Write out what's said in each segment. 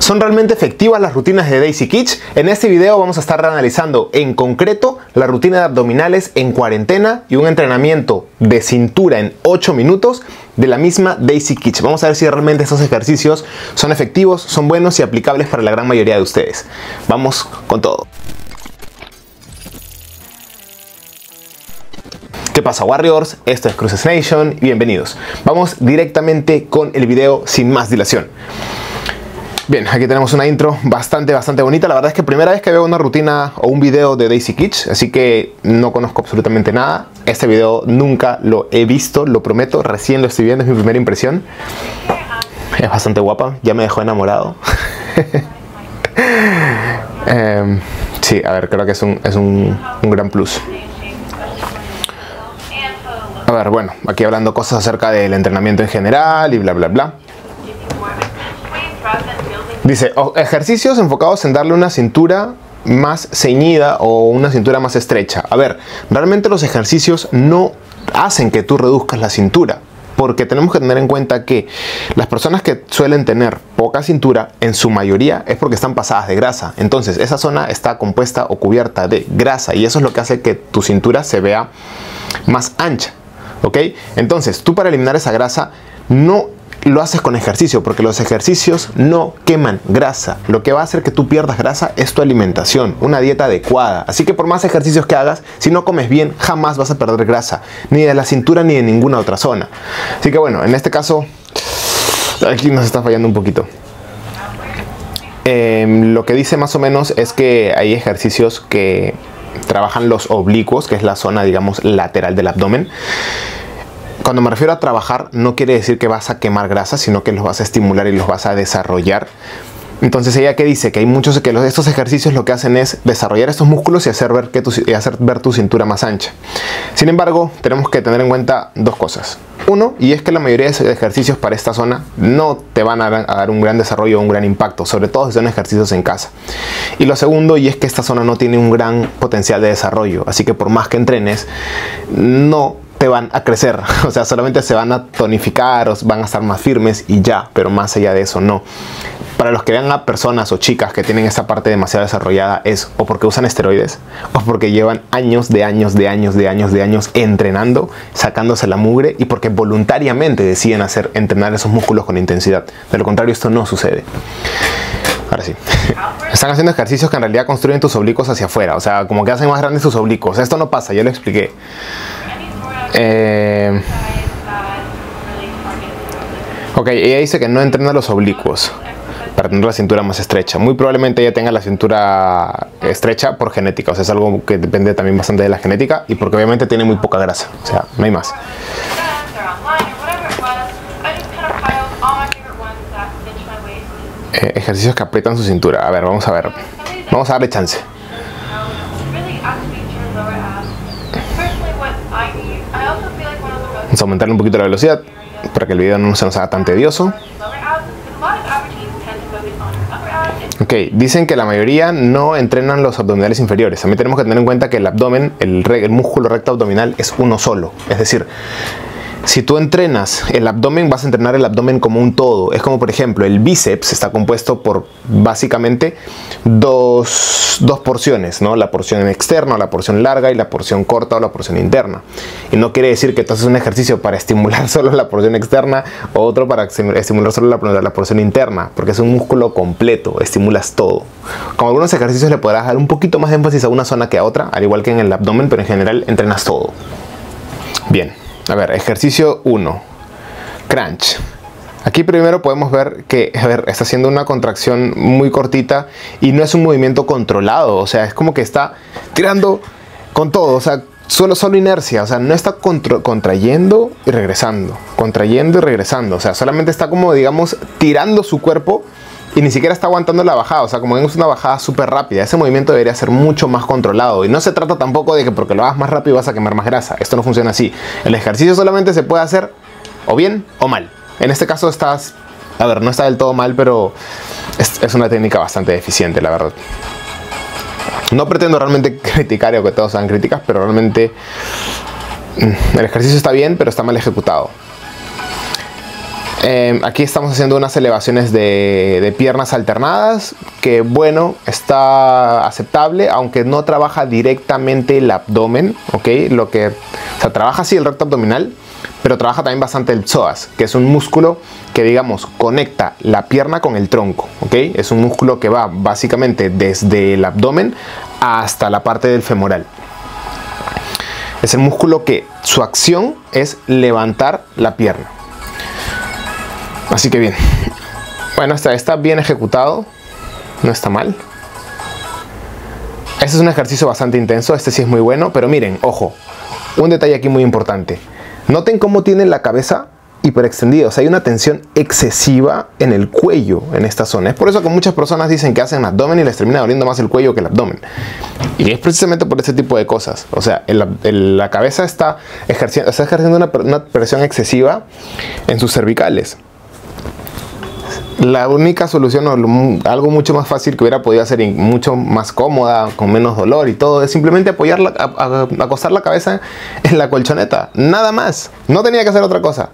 ¿Son realmente efectivas las rutinas de Daisy Kitch? En este video vamos a estar analizando en concreto la rutina de abdominales en cuarentena y un entrenamiento de cintura en 8 minutos de la misma Daisy Kitch. Vamos a ver si realmente estos ejercicios son efectivos, son buenos y aplicables para la gran mayoría de ustedes. Vamos con todo. ¿Qué pasa, Warriors? Esto es Cruces Nation y bienvenidos. Vamos directamente con el video sin más dilación. Bien, aquí tenemos una intro bastante bonita. La verdad es que primera vez que veo una rutina o un video de Daisy Kitch, así que no conozco absolutamente nada. Este video nunca lo he visto, lo prometo, recién lo estoy viendo, es mi primera impresión. Es bastante guapa, ya me dejó enamorado. Sí, a ver, creo que es un gran plus. A ver, bueno, aquí hablando cosas acerca del entrenamiento en general y bla bla bla. Dice, ejercicios enfocados en darle una cintura más ceñida o una cintura más estrecha. A ver, realmente los ejercicios no hacen que tú reduzcas la cintura, porque tenemos que tener en cuenta que las personas que suelen tener poca cintura, en su mayoría es porque están pasadas de grasa. Entonces, esa zona está compuesta o cubierta de grasa y eso es lo que hace que tu cintura se vea más ancha. ¿Ok? Entonces, tú para eliminar esa grasa no lo haces con ejercicio, porque los ejercicios no queman grasa. Lo que va a hacer que tú pierdas grasa es tu alimentación, una dieta adecuada. Así que por más ejercicios que hagas, si no comes bien, jamás vas a perder grasa, ni de la cintura ni de ninguna otra zona. Así que bueno, en este caso, aquí nos está fallando un poquito. Lo que dice más o menos es que hay ejercicios que trabajan los oblicuos, que es la zona, digamos, lateral del abdomen. Cuando me refiero a trabajar, no quiere decir que vas a quemar grasa, sino que los vas a estimular y los vas a desarrollar. Entonces ella que dice que hay muchos que estos ejercicios lo que hacen es desarrollar estos músculos y hacer ver tu cintura más ancha. Sin embargo, tenemos que tener en cuenta dos cosas. Uno, y es que la mayoría de ejercicios para esta zona no te van a dar un gran desarrollo o un gran impacto, sobre todo si son ejercicios en casa. Y lo segundo, y es que esta zona no tiene un gran potencial de desarrollo, así que por más que entrenes, no te van a crecer, o sea, solamente se van a tonificar o van a estar más firmes y ya, pero más allá de eso no. Para los que vean a personas o chicas que tienen esta parte demasiado desarrollada es o porque usan esteroides o porque llevan años entrenando, sacándose la mugre y porque voluntariamente deciden entrenar esos músculos con intensidad. De lo contrario, esto no sucede. Ahora sí. Están haciendo ejercicios que en realidad construyen tus oblicuos hacia afuera, o sea, como que hacen más grandes tus oblicuos. Esto no pasa, ya lo expliqué. Ok, ella dice que no entrena los oblicuos para tener la cintura más estrecha. Muy probablemente ella tenga la cintura estrecha por genética, o sea, es algo que depende también bastante de la genética y porque obviamente tiene muy poca grasa, o sea, no hay más. Ejercicios que aprietan su cintura. A ver, vamos a ver. Vamos a darle chance. Vamos a aumentarle un poquito la velocidad para que el video no se nos haga tan tedioso. Ok, dicen que la mayoría no entrenan los abdominales inferiores. También tenemos que tener en cuenta que el abdomen, el músculo recto abdominal es uno solo. Es decir, si tú entrenas el abdomen, vas a entrenar el abdomen como un todo. Es como, por ejemplo, el bíceps está compuesto por básicamente dos porciones, ¿no? La porción externa o la porción larga y la porción corta o la porción interna. Y no quiere decir que tú haces un ejercicio para estimular solo la porción externa o otro para estimular solo la porción interna, porque es un músculo completo, estimulas todo. Con algunos ejercicios le podrás dar un poquito más de énfasis a una zona que a otra, al igual que en el abdomen, pero en general entrenas todo. Bien. A ver, ejercicio 1, crunch. Aquí primero podemos ver que, está haciendo una contracción muy cortita y no es un movimiento controlado, o sea, es como que está tirando con todo, o sea, solo inercia, o sea, no está contrayendo y regresando, o sea, solamente está como, digamos, tirando su cuerpo y ni siquiera está aguantando la bajada, o sea, como vemos, una bajada súper rápida. Ese movimiento debería ser mucho más controlado y no se trata tampoco de que porque lo hagas más rápido vas a quemar más grasa. Esto no funciona así. El ejercicio solamente se puede hacer o bien o mal. En este caso no está del todo mal, pero es una técnica bastante eficiente, la verdad. No pretendo realmente criticar o que todos sean críticas, pero realmente el ejercicio está bien, pero está mal ejecutado. Aquí estamos haciendo unas elevaciones de piernas alternadas, que bueno, está aceptable, aunque no trabaja directamente el abdomen, ¿ok? O sea, trabaja así el recto abdominal, pero trabaja también bastante el psoas, que es un músculo que, digamos, conecta la pierna con el tronco, ¿ok? Es un músculo que va básicamente desde el abdomen hasta la parte del femoral. Es el músculo que su acción es levantar la pierna. Así que bien, bueno, está bien ejecutado, no está mal. Este es un ejercicio bastante intenso, este sí es muy bueno, pero miren, ojo, un detalle aquí muy importante. Noten cómo tiene la cabeza hiperextendida, o sea, hay una tensión excesiva en el cuello en esta zona. Es por eso que muchas personas dicen que hacen abdomen y les termina doliendo más el cuello que el abdomen. Y es precisamente por este tipo de cosas. O sea, la cabeza está ejerciendo una presión excesiva en sus cervicales. La única solución, o algo mucho más fácil que hubiera podido hacer y mucho más cómoda, con menos dolor y todo, es simplemente acostar la cabeza en la colchoneta. Nada más. No tenía que hacer otra cosa.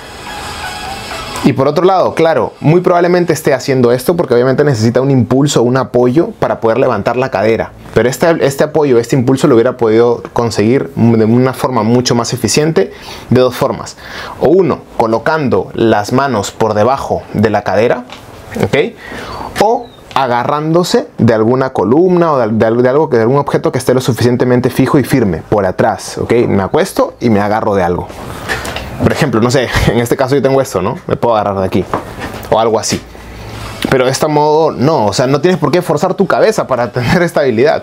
Y por otro lado, claro, muy probablemente esté haciendo esto porque obviamente necesita un impulso, un apoyo para poder levantar la cadera. Pero este apoyo, este impulso lo hubiera podido conseguir de una forma mucho más eficiente de dos formas. O uno, colocando las manos por debajo de la cadera, ¿ok? O agarrándose de alguna columna o de algún objeto que esté lo suficientemente fijo y firme por atrás, ¿ok? Me acuesto y me agarro de algo. Por ejemplo, no sé, en este caso yo tengo esto, ¿no? Me puedo agarrar de aquí o algo así. Pero de este modo no, o sea, no tienes por qué forzar tu cabeza para tener estabilidad.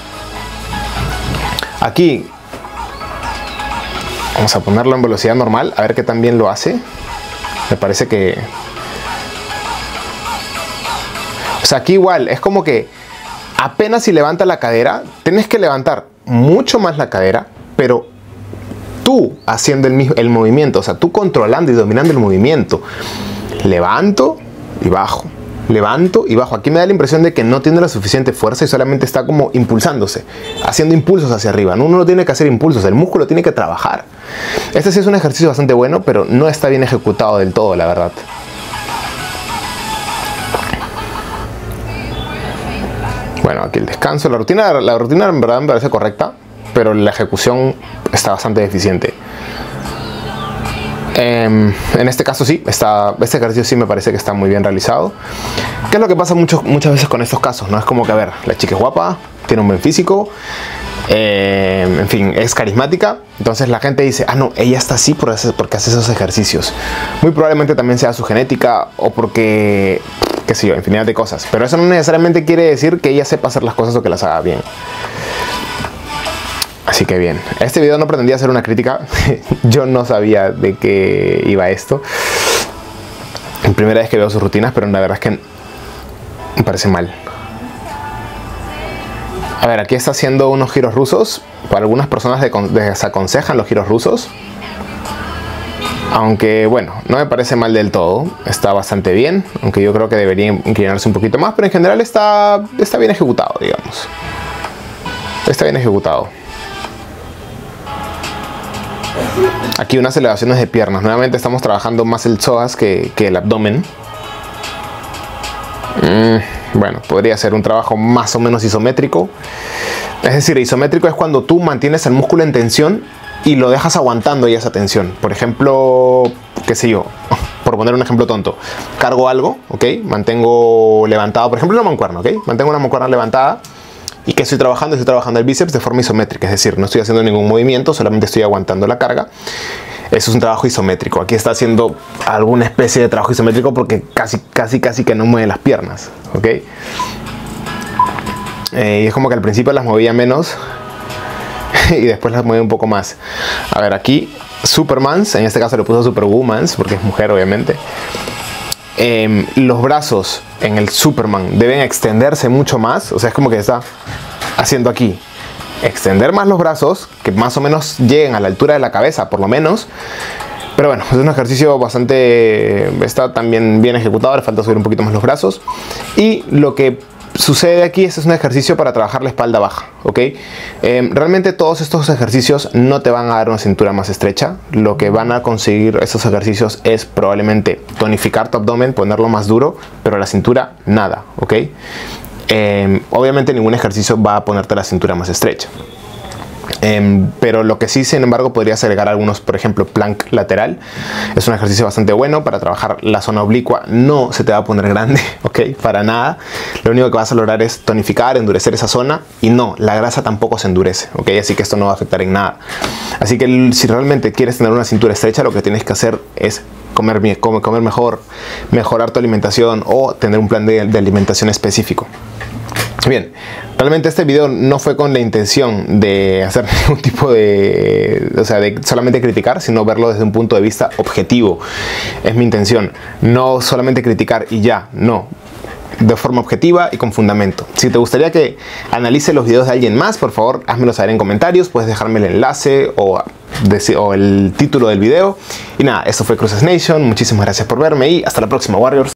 Aquí vamos a ponerlo en velocidad normal, a ver qué tan bien lo hace. Me parece que... O sea, aquí igual, es como que apenas si levanta la cadera, tienes que levantar mucho más la cadera, pero tú haciendo el movimiento, o sea, tú controlando y dominando el movimiento. Levanto y bajo. Levanto y bajo. Aquí me da la impresión de que no tiene la suficiente fuerza y solamente está como impulsándose, haciendo impulsos hacia arriba. Uno no tiene que hacer impulsos, el músculo tiene que trabajar. Este sí es un ejercicio bastante bueno, pero no está bien ejecutado del todo, la verdad. Bueno, aquí el descanso. La rutina en verdad me parece correcta, pero la ejecución está bastante deficiente. En este caso sí, este ejercicio sí me parece que está muy bien realizado. ¿Qué es lo que pasa muchas veces con estos casos? ¿No? Es como que, a ver, la chica es guapa, tiene un buen físico, en fin, es carismática. Entonces la gente dice, ah no, ella está así porque hace esos ejercicios. Muy probablemente también sea su genética o porque, qué sé yo, infinidad de cosas. Pero eso no necesariamente quiere decir que ella sepa hacer las cosas o que las haga bien. Así que bien, este video no pretendía hacer una crítica. Yo no sabía de qué iba esto. Es la primera vez que veo sus rutinas, pero la verdad es que me parece mal. A ver, aquí está haciendo unos giros rusos. Para algunas personas desaconsejan los giros rusos. Aunque bueno, no me parece mal del todo. Está bastante bien, aunque yo creo que debería inclinarse un poquito más. Pero en general está bien ejecutado, digamos. Está bien ejecutado. Aquí unas elevaciones de piernas. Nuevamente estamos trabajando más el psoas que el abdomen. Bueno, podría ser un trabajo más o menos isométrico. Es decir, isométrico es cuando tú mantienes el músculo en tensión y lo dejas aguantando ahí esa tensión. Por ejemplo, qué sé yo, por poner un ejemplo tonto, cargo algo, ¿ok? Mantengo levantado, por ejemplo, una mancuerna, ¿ok? Mantengo una mancuerna levantada. ¿Y que estoy trabajando? Estoy trabajando el bíceps de forma isométrica, es decir, no estoy haciendo ningún movimiento, solamente estoy aguantando la carga. Eso es un trabajo isométrico. Aquí está haciendo alguna especie de trabajo isométrico porque casi que no mueve las piernas, ¿ok? Y es como que al principio las movía menos y después las mueve un poco más. A ver, aquí Supermans, en este caso le puso Superwomans porque es mujer obviamente. Los brazos en el Superman deben extenderse mucho más, o sea, es como que está haciendo aquí extender más los brazos, que más o menos lleguen a la altura de la cabeza por lo menos. Pero bueno, es un ejercicio bastante, está también bien ejecutado, le falta subir un poquito más los brazos. Y lo que sucede aquí, este es un ejercicio para trabajar la espalda baja, ¿ok? Realmente todos estos ejercicios no te van a dar una cintura más estrecha. Lo que van a conseguir estos ejercicios es probablemente tonificar tu abdomen, ponerlo más duro, pero la cintura nada, ¿ok? Obviamente ningún ejercicio va a ponerte la cintura más estrecha. Pero lo que sí, sin embargo, podrías agregar algunos, por ejemplo, plank lateral. Es un ejercicio bastante bueno para trabajar la zona oblicua. No se te va a poner grande, ¿ok? Para nada. Lo único que vas a lograr es tonificar, endurecer esa zona. Y no, la grasa tampoco se endurece, ¿ok? Así que esto no va a afectar en nada. Así que si realmente quieres tener una cintura estrecha, lo que tienes que hacer es comer mejor, mejorar tu alimentación o tener un plan de alimentación específico. Bien, realmente este video no fue con la intención de hacer ningún tipo de, de solamente criticar, sino verlo desde un punto de vista objetivo. Es mi intención, no solamente criticar y ya, no, de forma objetiva y con fundamento. Si te gustaría que analice los videos de alguien más, por favor, házmelo saber en comentarios, puedes dejarme el enlace o el título del video. Y nada, esto fue Cruzes Nation, muchísimas gracias por verme y hasta la próxima, Warriors.